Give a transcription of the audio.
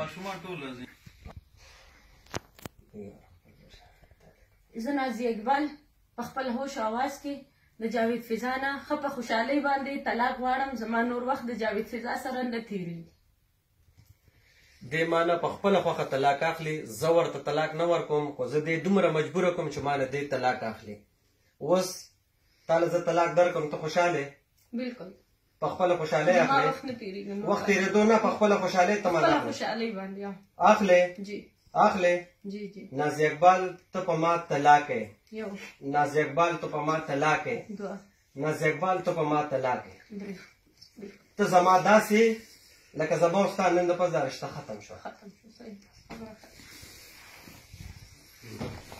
ماشومان ټول راځي. زه نازیه اقبال په خپل هوش اواز کې د جاوید فضا نه ښه په خوشحالۍ باندې طلاق غواړم. زما نور وخت د جاوید فضا سره نه تېرېږي. دې ما نه په خپله خوښه طلاق اخلي. زه ورته طلاق نه ورکوم، خو زه دې دومره مجبوره کوم چې ما نه دې طلاق اخلي. اوس تا له زه طلاق درکړم، ته خوشحاله بلکل په خپله خوشحالۍ اخلې. وخت نه تېرېږي. وخت تېرېدو نه، په خپله خوشحالۍ ته خپله خوشحالۍ باندې اخلې. جی اخلې. جی جی. نازیه اقبال ته په ما طلاق یې. یو. نازیه اقبال ته په ما طلاق یې. دوه. نازیه اقبال ته په ما طلاق یې. درې. ته زما داسې لکه زما او ستا نن د پس دا رشته ختم شوه. ختم شو. صحیح.